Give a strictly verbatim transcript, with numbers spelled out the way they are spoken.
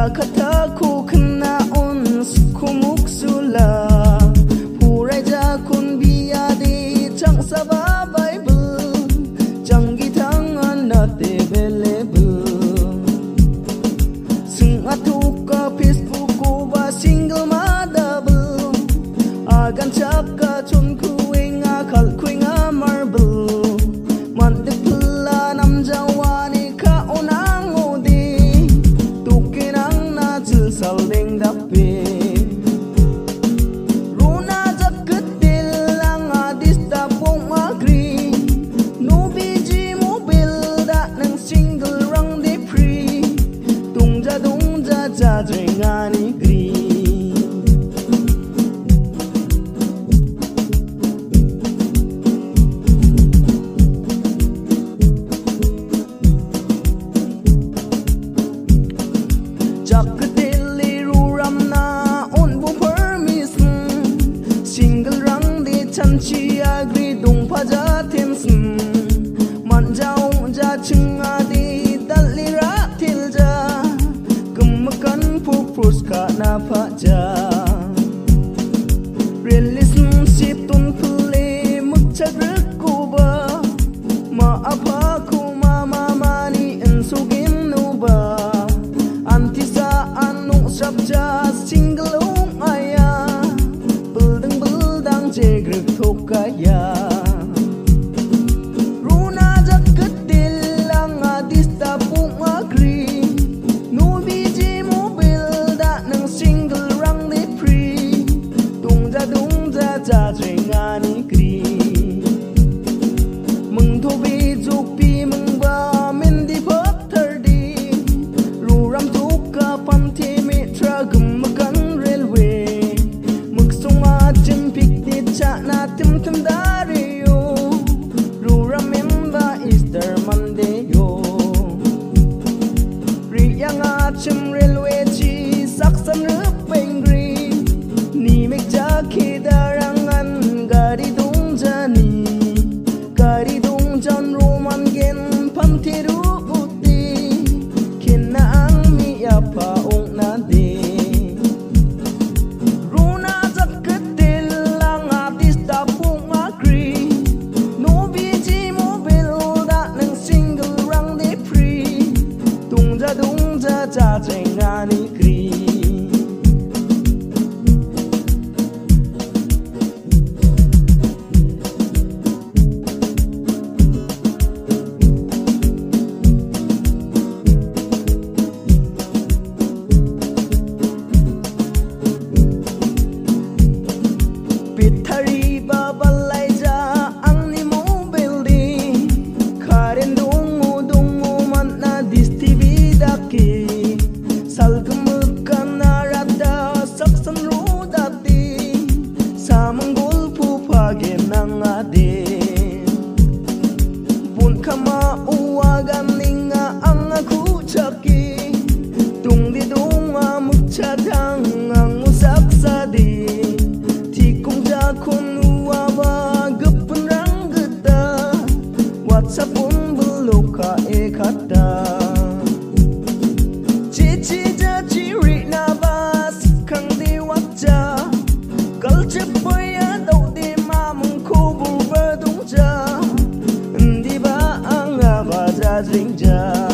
kataku kenaon sukumuk sula purai jakun biadi cang sababay bel canggi tangan nate belebel sing atuka Facebook ko ba single madabel agan chaka chun kuing akal kuing marble mande pula nam jawani ka onang odi tukinang na jil saldeng dape runa jakketil lang adis tapong agri no biji mobil da nang single rang de free tungja tungja jajengani gri Jaketili ruram na on bu permission single rang de chanchi agri dung paja temsin man jau ja chinga de dalira tilja kumkan pu puska na paja relationship tun pule mukchagr kuba ma apa ku mama mani ensugin nuba sabja single ong aya beldang beldang jegrek thokaya runa jakketil lang adis tapung agri no biji mobil da nang single rang de free tungja tungja jajengani gri mung thobi jukpi mung ba mendi phaktardi ruram tukka pamthi gummakan railway mugsonga timpik di chana tim tim dario rura memba Easter Monday yo riyanga chim railway chi saksan rupengri ni mekja kidarangan gari dungjani gari dungjan roman gen pamtiru uti kinna ang mi apa ong nadi jajengani gri Pitari babalai ja angni mobil di karen dungu dungu manna dis T V daki salgemukan narada saksan rodati samanggol pu pagi nang ade bun kama uwagan ninga ang aku caki tung di dunga mukchadang ang usak sadi tikung jakun uwa gepun rang geda WhatsApp pun beluka ekata cici jaci rina bas kang di wajja kalcep boya dau di mamung kubul berdungja ndi ba ang aba jajingja